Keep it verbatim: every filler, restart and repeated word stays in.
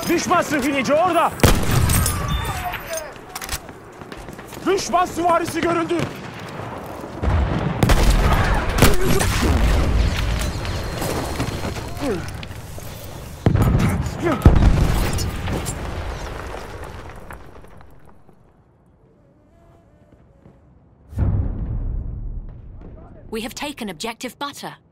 Düşman sıhhiyeci orada! Düşman süvarisi görüldü! We have taken objective butter.